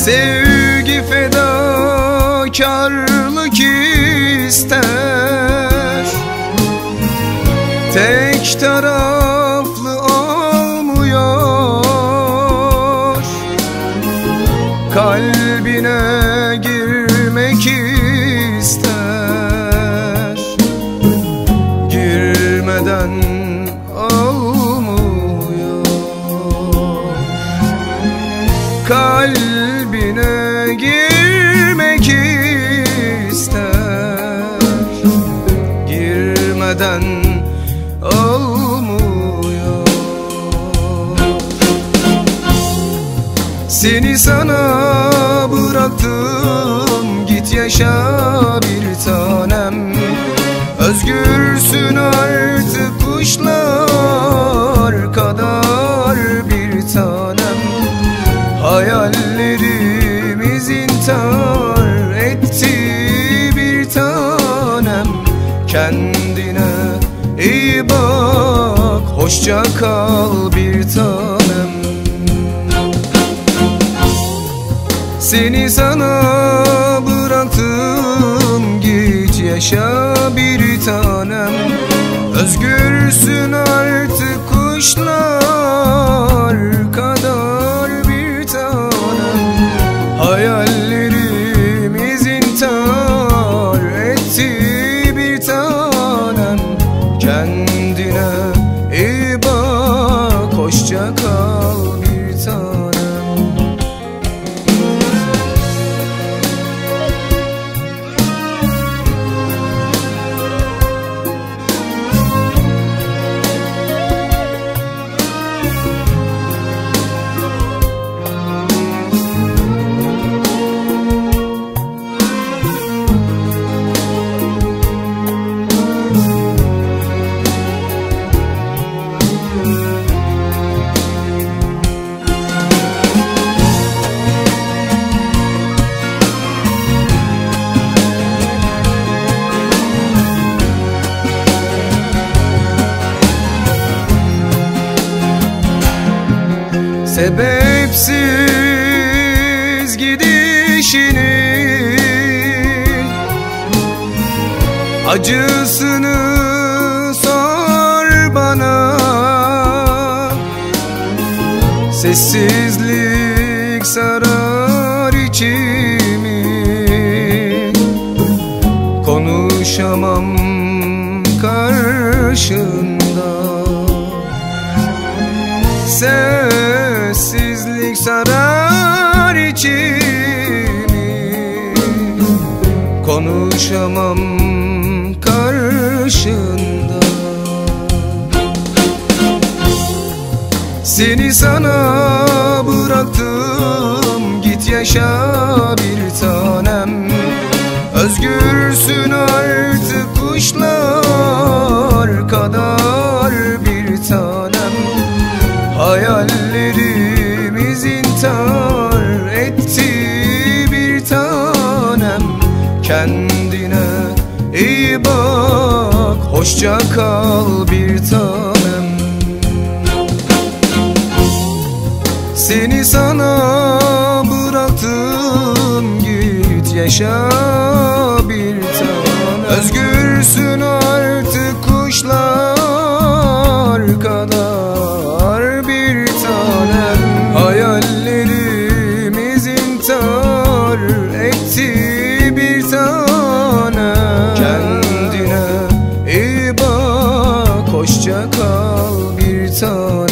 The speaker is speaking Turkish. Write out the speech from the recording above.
Sevgi fedakarlık ister, tek taraflı olmuyor. Kalbine girmek ister, girmeden olmuyor. Kalbine girmek ister, girmeden olmuyor. Seni sana bıraktım, git yaşa bir tanem. Özgürsün artık kuşlar kadar bir tanem. Hayallerimiz intihar etti bir tanem. Kendine iyi bak, hoşça kal bir tanem. Seni sana bıraktım, git yaşa bir tanem. Özgürsün artık kuşlar kadar bir tanem. Hayallerimiz intihar etti bir tanem. Kendine iyi bak, hoşça kal bir tanem. Sebepsiz gidişinin acısını sor bana. Sessizlik sarar içimi, konuşamam karşında. Sessizlik sarar içimi, konuşamam karşında. Seni sana bıraktım, git yaşa bir tanem. Özgürsün artık kuşlar kadar bir tanem. Hayallerimiz intihar etti bir tanem. Kendine iyi bak, hoşça kal bir tanem. Seni sana bıraktım, git yaşa bir tanem. Özgürsün artık kuşlar kadar bir tanem. Hayallerimiz intihar etti bir tanem. Kendine iyi bak, hoşça kal bir tanem.